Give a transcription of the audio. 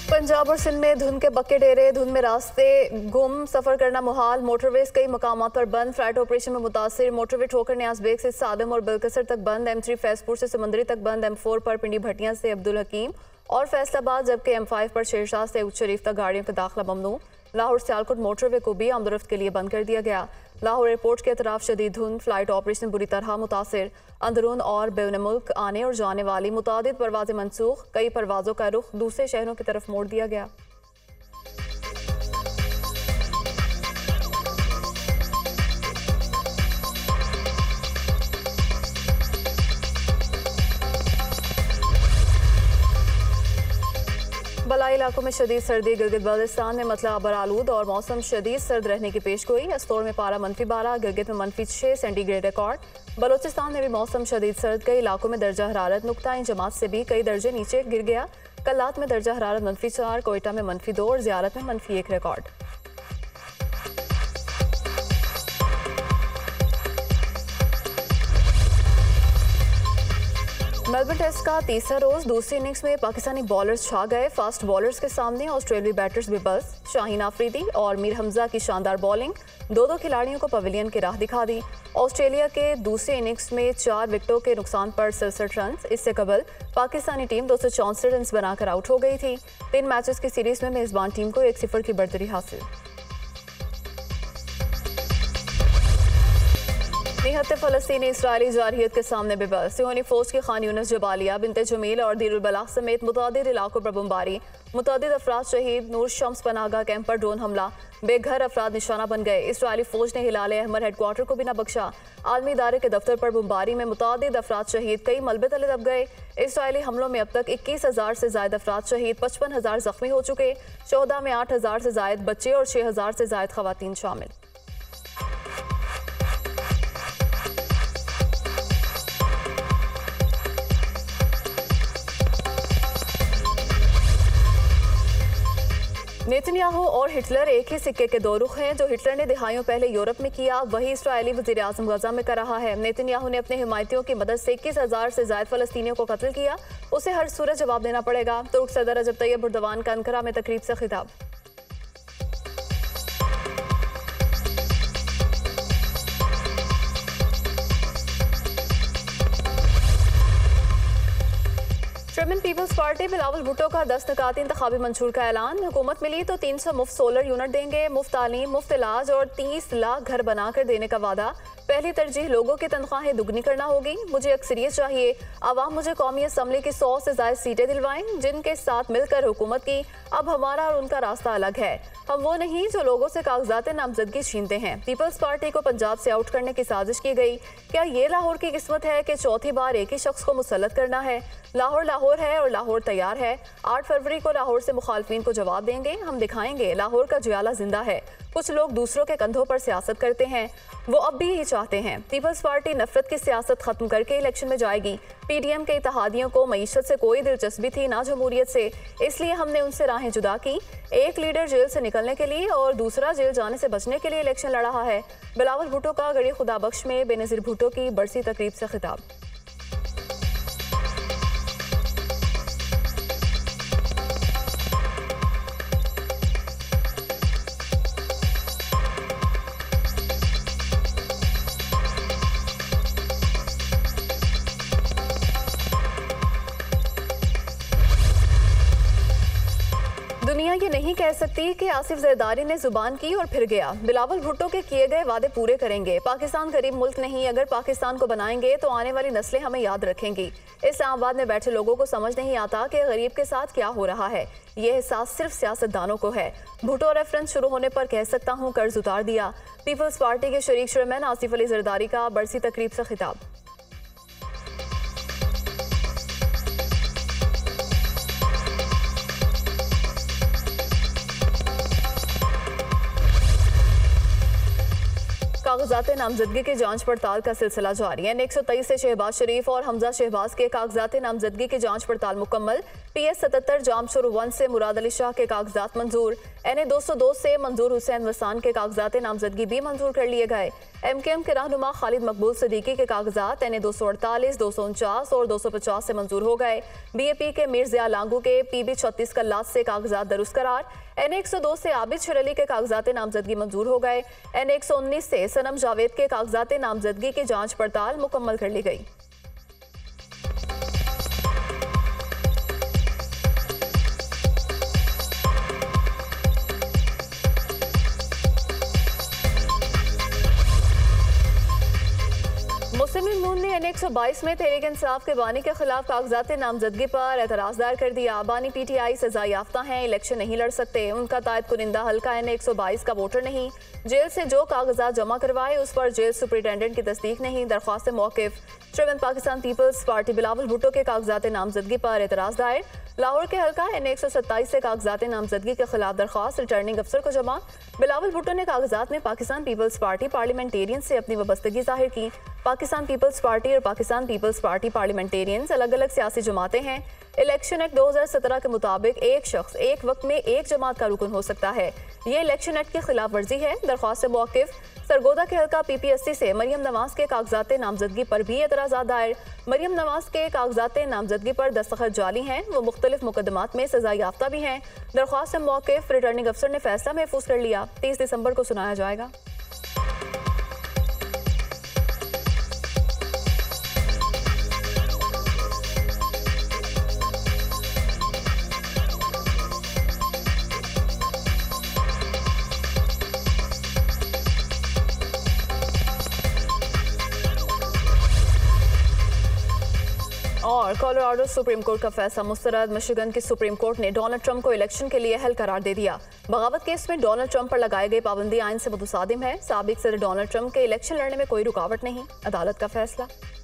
पंजाब और सिंध में धुंध के बक्के डेरे, धुंध में रास्ते गुम, सफर करना मुहाल, मोटरवेज कई मकामात पर बंद, फ्लाइट ऑपरेशन में मुतासिर, मोटरवे ठोकर न्याज बेग से सादम और बिलकसर तक बंद, M3 फैजपुर से समंदरी तक बंद, M4 पर पिंडी भटियां से अब्दुल हकीम और फैसलाबाद, जबकि M5 पर शेरशाह से उच्च शरीफ तक गाड़ियों का दाखिला ममनू। लाहौर सियालकोट मोटरवे को भी आमदोरफ्त के लिए बंद कर दिया गया। लाहौर एयरपोर्ट के अतराफ शदीद धुंध, फ्लाइट ऑपरेशन बुरी तरह मुतासिर, अंदरून और बैरून मुल्क आने और जाने वाली मुतादिद परवाजें मनसूख, कई परवाजों का रुख दूसरे शहरों की तरफ मोड़ दिया गया। बलाई इलाकों में शदीद सर्दी, गिलगित बल्तिस्तान में मतला अबरालूद और मौसम शदीद सर्द रहने की पेशगोई। अस्तौर में पारा -12, गिलगित में -6 सेंटीग्रेड रिकॉर्ड। बलोचिस्तान में भी मौसम शदीद सर्द, कई इलाकों में दर्जा हरारत नुक्ता जमात से भी कई दर्जे नीचे गिर गया। कल्लात में दर्जा हरारत -4, कोयटा में -2 और ज़ियारत में -1 रिकॉर्ड। मेलबर्न टेस्ट का तीसरा रोज, दूसरी इनिंग्स में पाकिस्तानी बॉलर्स छा गए। फास्ट बॉलर्स के सामने ऑस्ट्रेलियाई बैटर्स भी बस। शाहीन आफरीदी और मीर हमजा की शानदार बॉलिंग दो खिलाड़ियों को पवेलियन की राह दिखा दी। ऑस्ट्रेलिया के दूसरे इनिंग्स में 4 विकेटों के नुकसान पर 67 रन। इससे कबल पाकिस्तानी टीम 264 रन बनाकर आउट हो गई थी। 3 मैचेस की सीरीज में मेजबान टीम को 1-0 की बढ़तरी हासिल। निहत्ते फ़लस्तीनी इसराइली जारहियत के सामने बेबस। सियोनी फौज की खान यूनिस, जबालिया, बिनते जमील और दीरुल बलाग समेत मुतादिद इलाकों पर बमबारी, मुतादिद अफराद शहीद। नूर शम्स पनागा कैंप पर ड्रोन हमला, बेघर अफराद निशाना बन गए। इसराइली फौज ने हिलाल अहमर हेडक्वार्टर को भी न बख्शा। आलमी इदारे के दफ्तर पर बमबारी में मुतादिद अफराद शहीद, कई मलबे तले दब गए। इसराइली हमलों में अब तक 21,000 से ज्यादा अफराद शहीद, 55,000 जख्मी हो चुके। 14 में 8,000 से ज्यादा बच्चे और 6,000 से ज्यादा खवातीन शामिल। नेतन्याहू और हिटलर एक ही सिक्के के दो रुख हैं। जो हिटलर ने दिहाइयों पहले यूरोप में किया, वही इसराइली वज़ीर आज़म गजा में कर रहा है। नेतन्याहू ने अपने हिमायतियों की मदद से 21,000 से ज्यादा फ़लस्तीनियों को कत्ल किया। उसे हर सूरत जवाब देना पड़ेगा। तुर्क सदर रजब तैयब एर्दोगान का अंकारा में तकरीब से खिताब। Chairman peoples party Bilawal Bhutto का 10 निकाती इंतखाबी मंशूर का ऐलान। हुकूमत मिली तो 300 मुफ्त सोलर यूनिट देंगे, मुफ्त तालीम, मुफ्त इलाज और 30 लाख घर बनाकर देने का वादा। पहली तरजीह लोगों की तनख्वाहें दुगनी करना होगी। मुझे अक्सरियत चाहिए, आवाम मुझे कौमी असम्बली की 100 से ज्यादा सीटें दिलवाएं, जिनके साथ मिलकर हुकूमत की। अब हमारा और उनका रास्ता अलग है। हम वो नहीं जो लोगों से कागजात नामजदगी छीनते हैं। पीपल्स पार्टी को पंजाब से आउट करने की साजिश की गई। क्या ये लाहौर की किस्मत है कि चौथी बार एक ही शख्स को मुसल्लत करना है? लाहौर लाहौर है और लाहौर तैयार है। 8 फरवरी को लाहौर से मुखालफिन को जवाब देंगे। हम दिखाएंगे लाहौर का जियाला जिंदा है। कुछ लोग दूसरों के कंधों पर सियासत करते हैं, वो अब भी यही चाहते हैं। पीपल्स पार्टी नफरत की सियासत खत्म करके इलेक्शन में जाएगी। PDM के इत्तेहादियों को मईशत से कोई दिलचस्पी थी ना जमहूरियत से, इसलिए हमने उनसे राहें जुदा की। एक लीडर जेल से निकलने के लिए और दूसरा जेल जाने से बचने के लिए इलेक्शन लड़ रहा है। बिलावल भुट्टो का गड़ी खुदाबख्श में बेनज़ीर भुट्टो की बरसी तकरीब से खिताब। दुनिया ये नहीं कह सकती कि आसिफ जरदारी ने जुबान की और फिर गया। बिलावल भुट्टो के किए गए वादे पूरे करेंगे। पाकिस्तान गरीब मुल्क नहीं, अगर पाकिस्तान को बनाएंगे तो आने वाली नस्लें हमें याद रखेंगी। इस्लामाबाद में बैठे लोगों को समझ नहीं आता कि गरीब के साथ क्या हो रहा है। ये एहसास सिर्फ सियासतदानों को है। भुट्टो रेफरेंस शुरू होने पर कह सकता हूँ कर्ज उतार दिया। पीपल्स पार्टी के शरीक चेयरमैन आसिफ अली जरदारी का बरसी तकरीब से खिताब। कागजात नामजदगी की जांच पड़ताल का सिलसिला जारी है। N123 से शहबाज शरीफ और हमजा शहबाज के कागजात नामजदगी की जांच पड़ताल मुकम्मल। PS77 जामशुर 1 से मुराद अली शाह के कागजात मंजूर। NA202 से मंजूर हुसैन वसान के कागजात नामजदगी भी मंजूर कर लिए गए। MKM के रहनुमा खालिद मकबूल सिद्दीकी के कागजात NA248, 249 और 250 से मंजूर हो गए। BAP के मीर ज़िया लांगू के PB36 कल्लात से कागजात दरुस्त करार। NA102 से आबिद शरली के कागजात नामजदगी मंजूर हो गए। NA119 से सनम जावेद के कागजात नामजदगी की जांच पड़ताल मुकम्मल कर ली गई। मुस्लिम लीग नून ने N122 में तहरीक इंसाफ के बानी के खिलाफ कागजात नामजदगी पर एतराज़ दायर कर दिया। बानी PTI सजा याफ्ता हैं, इलेक्शन नहीं लड़ सकते। उनका तायद कुनिंदा हल्का N122 का वोटर नहीं। जेल से जो कागजात जमा करवाए उस पर जेल सुपरिटेंडेंट की तस्दीक नहीं। दरख्वास्त मौक़िफ़। Chairman Pakistan peoples party Bilawal Bhutto के कागजात नामजदगी पर एतराज़ दायर। लाहौर के हल्का N127 से कागजात नामजदगी के खिलाफ दरख्वास्त रिटर्निंग अफसर को जमा। बिलावल भुट्टो ने कागजात में पाकिस्तान पीपल्स पार्टी पार्लियामेंटेरियन से अपनी वाबस्तगी जाहिर की। पाकिस्तान पीपल्स पार्टी और पाकिस्तान पीपल्स पार्टी पार्लियामेंटेरियंस अलग अलग सियासी जमातें हैं। इलेक्शन एक्ट 2017 के मुताबिक एक शख्स एक वक्त में एक जमात का रुकन हो सकता है। ये इलेक्शन एक्ट की खिलाफ वर्जी है। दरख्वास्त मौक़िफ़। सरगोदा के हल्का PP80 से मरियम नवाज के कागजात नामजदगी पर भी एतराज़ात दायर। मरियम नवाज के कागजात नामजदगी पर दस्तखत जाली हैं। वो मुख्तलिफ मुकदमात में सजा याफ्ता भी हैं। दरख्वास्त मौक़िफ़। रिटर्निंग अफसर ने फैसला महफूज कर लिया। 30 दिसंबर को सुनाया जाएगा। और कोलोराडो सुप्रीम कोर्ट का फैसला मुस्तरद। मिशिगन की सुप्रीम कोर्ट ने डोनाल्ड ट्रंप को इलेक्शन के लिए अहल करार दे दिया। बगावत केस में डोनाल्ड ट्रंप पर लगाई गई पाबंदी आइन से मुतसादिम है। साबिक सदर डोनाल्ड ट्रंप के इलेक्शन लड़ने में कोई रुकावट नहीं। अदालत का फैसला।